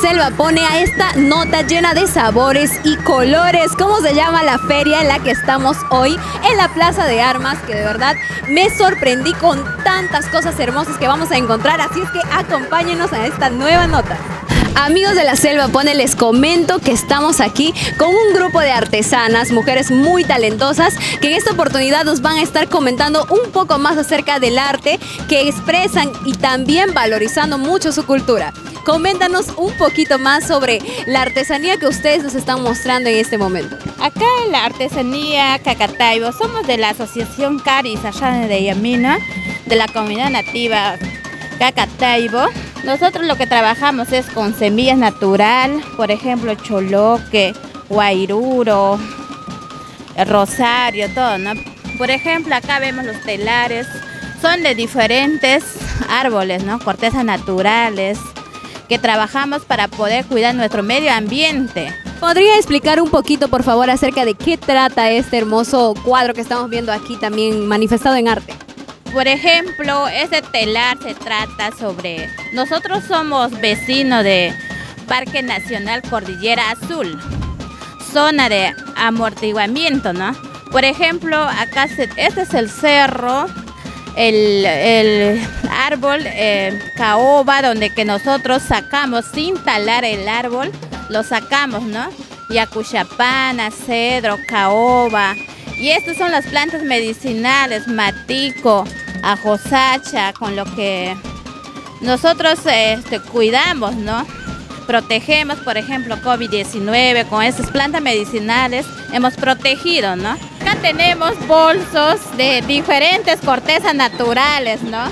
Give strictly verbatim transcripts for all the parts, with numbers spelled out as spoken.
Selva pone a esta nota llena de sabores y colores. ¿Cómo se llama la feria en la que estamos hoy? En la Plaza de Armas, que de verdad me sorprendí con tantas cosas hermosas que vamos a encontrar. Así es que acompáñenos a esta nueva nota. Amigos de la Selva Pone, les comento que estamos aquí con un grupo de artesanas, mujeres muy talentosas, que en esta oportunidad nos van a estar comentando un poco más acerca del arte que expresan y también valorizando mucho su cultura. Coméntanos un poquito más sobre la artesanía que ustedes nos están mostrando en este momento. Acá en la artesanía Cacataibo, somos de la asociación Caris allá de Yamina, de la comunidad nativa Cacataibo. Nosotros lo que trabajamos es con semillas natural, por ejemplo, choloque, guairuro, rosario, todo, ¿no? Por ejemplo, acá vemos los telares, son de diferentes árboles, ¿no? Cortezas naturales, que trabajamos para poder cuidar nuestro medio ambiente. ¿Podría explicar un poquito, por favor, acerca de qué trata este hermoso cuadro que estamos viendo aquí también manifestado en arte? Por ejemplo, este telar se trata sobre... Nosotros somos vecinos de Parque Nacional Cordillera Azul, zona de amortiguamiento, ¿no? Por ejemplo, acá se, este es el cerro, el, el árbol eh, caoba, donde que nosotros sacamos, sin talar el árbol, lo sacamos, ¿no? Yacuchapana, cedro, caoba. Y estas son las plantas medicinales, matico, ajosacha, con lo que nosotros este, cuidamos, ¿no? Protegemos, por ejemplo, COVID diecinueve, con estas plantas medicinales hemos protegido, ¿no? Acá tenemos bolsos de diferentes cortezas naturales, ¿no?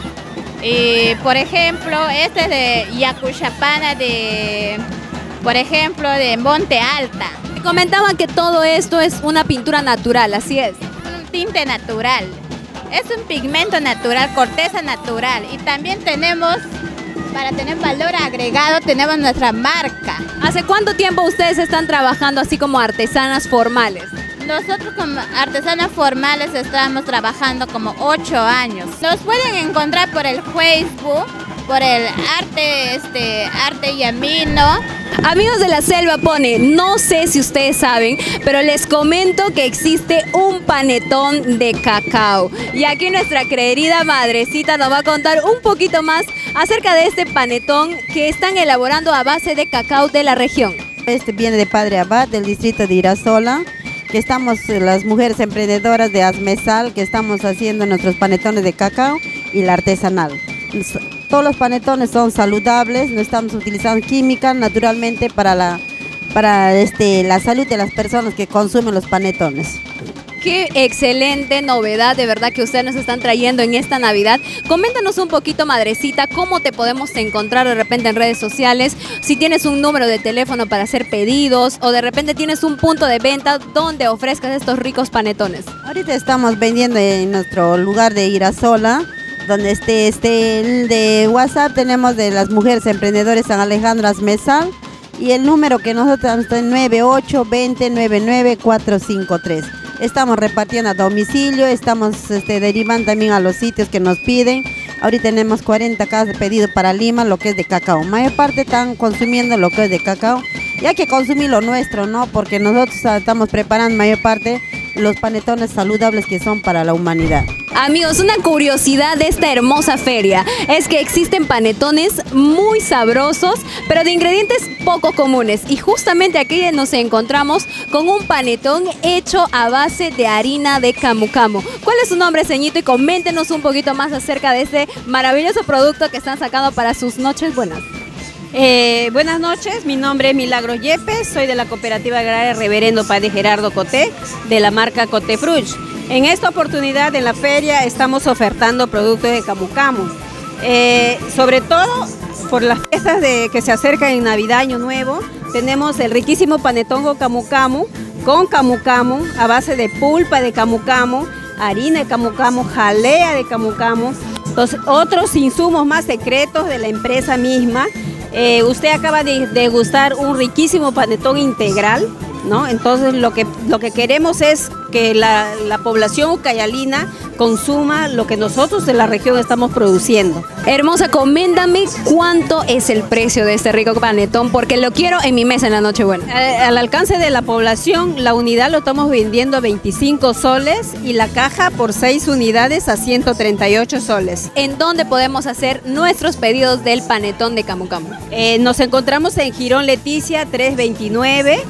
Y, por ejemplo, este es de Yacuchapana, de, por ejemplo, de Monte Alta. Comentaban que todo esto es una pintura natural, así es. Un tinte natural, es un pigmento natural, corteza natural. Y también tenemos, para tener valor agregado, tenemos nuestra marca. ¿Hace cuánto tiempo ustedes están trabajando así como artesanas formales? Nosotros como artesanas formales estamos trabajando como ocho años. Nos pueden encontrar por el Facebook, por el arte, este, arte Yamino. Amigos de la Selva Pone, no sé si ustedes saben, pero les comento que existe un panetón de cacao. Y aquí nuestra querida madrecita nos va a contar un poquito más acerca de este panetón que están elaborando a base de cacao de la región. Este viene de Padre Abad, del distrito de Irasola, que estamos las mujeres emprendedoras de Asmesal, que estamos haciendo nuestros panetones de cacao y la artesanal. Todos los panetones son saludables, no estamos utilizando química naturalmente para la, para este, la salud de las personas que consumen los panetones. Qué excelente novedad de verdad que ustedes nos están trayendo en esta Navidad. Coméntanos un poquito, madrecita, cómo te podemos encontrar de repente en redes sociales, si tienes un número de teléfono para hacer pedidos o de repente tienes un punto de venta donde ofrezcas estos ricos panetones. Ahorita estamos vendiendo en nuestro lugar de Irasola, donde este, este el de WhatsApp tenemos de las mujeres emprendedoras San Alejandro Asmesal, y el número que nosotros tenemos es nueve ocho dos cero nueve nueve cuatro cinco tres. Estamos repartiendo a domicilio, estamos este, derivando también a los sitios que nos piden. Ahorita tenemos cuarenta casas de pedido para Lima, lo que es de cacao. Mayor parte están consumiendo lo que es de cacao. Y hay que consumir lo nuestro, ¿no? Porque nosotros estamos preparando mayor parte los panetones saludables que son para la humanidad. Amigos, una curiosidad de esta hermosa feria es que existen panetones muy sabrosos, pero de ingredientes poco comunes. Y justamente aquí nos encontramos con un panetón hecho a base de harina de camu camu. ¿Cuál es su nombre, ceñito? Y coméntenos un poquito más acerca de este maravilloso producto que están sacando para sus noches buenas. Eh, buenas noches, mi nombre es Milagro Yepes, soy de la Cooperativa Agraria Reverendo Padre Gerardo Coté, de la marca Coté Fruch. En esta oportunidad en la feria estamos ofertando productos de camu camu, eh, sobre todo por las fiestas de, que se acercan en Navidad, Año Nuevo. Tenemos el riquísimo panetongo camu camu con camu camu a base de pulpa de camu camu, harina de camu camu, jalea de camu camu, los otros insumos más secretos de la empresa misma. Eh, usted acaba de degustar un riquísimo panetón integral, ¿no? Entonces lo que, lo que queremos es que la, la población ucayalina consuma lo que nosotros de la región estamos produciendo. Hermosa, coméntame cuánto es el precio de este rico panetón, porque lo quiero en mi mesa en la Nochebuena. Al, al alcance de la población, la unidad lo estamos vendiendo a veinticinco soles y la caja por seis unidades a ciento treinta y ocho soles. ¿En dónde podemos hacer nuestros pedidos del panetón de Camu Camu? Eh, nos encontramos en Girón Leticia trescientos veintinueve.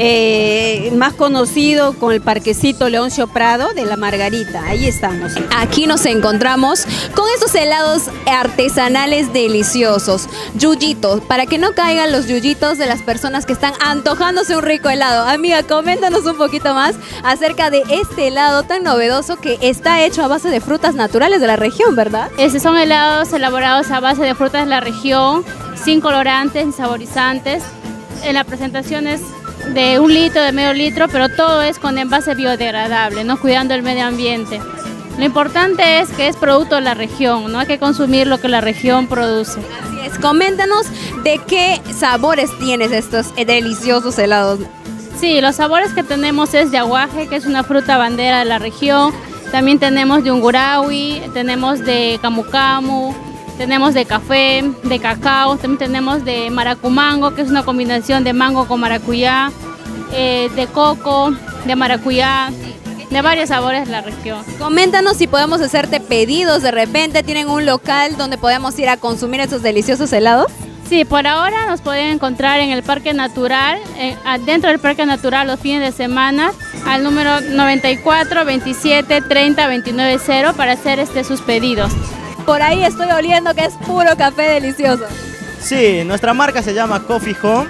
Eh, más conocido con el parquecito Leoncio Prado de la Margarita, ahí estamos. Aquí nos encontramos con estos helados artesanales deliciosos, yuyitos, para que no caigan los yuyitos de las personas que están antojándose un rico helado. Amiga, coméntanos un poquito más acerca de este helado tan novedoso que está hecho a base de frutas naturales de la región, ¿verdad? Estos son helados elaborados a base de frutas de la región, sin colorantes ni saborizantes. En la presentación es de un litro, de medio litro, pero todo es con envase biodegradable, ¿no? Cuidando el medio ambiente. Lo importante es que es producto de la región, no hay que consumir lo que la región produce. Así es, coméntanos de qué sabores tienes estos deliciosos helados. Sí, los sabores que tenemos es de aguaje, que es una fruta bandera de la región. También tenemos de ungurawi, tenemos de camu camu, tenemos de café, de cacao, también tenemos de maracumango, que es una combinación de mango con maracuyá, eh, de coco, de maracuyá, de varios sabores de la región. Coméntanos si podemos hacerte pedidos de repente, ¿tienen un local donde podemos ir a consumir estos deliciosos helados? Sí, por ahora nos pueden encontrar en el Parque Natural, eh, dentro del Parque Natural los fines de semana, al número noventa y cuatro, veintisiete, treinta, veintinueve cero para hacer este, sus pedidos. Por ahí estoy oliendo que es puro café delicioso. Sí, nuestra marca se llama Coffee Home,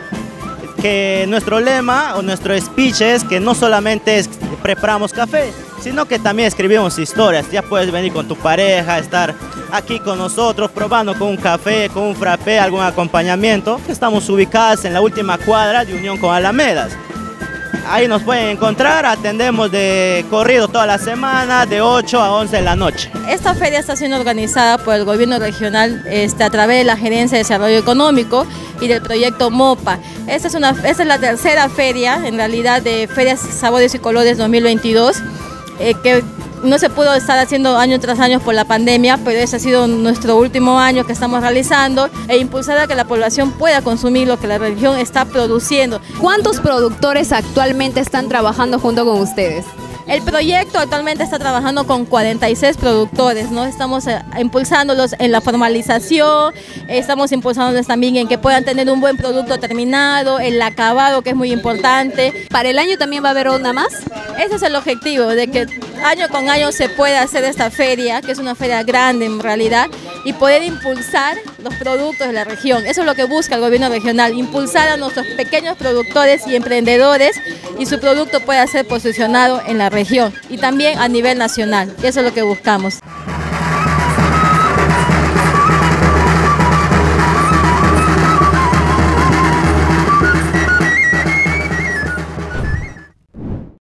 que nuestro lema o nuestro speech es que no solamente es preparamos café, sino que también escribimos historias. Ya puedes venir con tu pareja, estar aquí con nosotros, probando con un café, con un frappé, algún acompañamiento. Estamos ubicados en la última cuadra de Unión con Alamedas. Ahí nos pueden encontrar, atendemos de corrido toda la semana, de ocho a once de la noche. Esta feria está siendo organizada por el gobierno regional este, a través de la Gerencia de Desarrollo Económico y del proyecto MOPA. Esta es, una, esta es la tercera feria, en realidad, de Ferias Sabores y Colores dos mil veintidós, eh, que no se pudo estar haciendo año tras año por la pandemia, pero ese ha sido nuestro último año que estamos realizando e impulsar a que la población pueda consumir lo que la región está produciendo. ¿Cuántos productores actualmente están trabajando junto con ustedes? El proyecto actualmente está trabajando con cuarenta y seis productores, ¿no? Estamos eh, impulsándolos en la formalización, eh, estamos impulsándolos también en que puedan tener un buen producto terminado, el acabado, que es muy importante. ¿Para el año también va a haber una más? Ese es el objetivo, de que año con año se pueda hacer esta feria, que es una feria grande en realidad, y poder impulsar los productos de la región. Eso es lo que busca el gobierno regional, impulsar a nuestros pequeños productores y emprendedores y su producto pueda ser posicionado en la región y también a nivel nacional. Eso es lo que buscamos.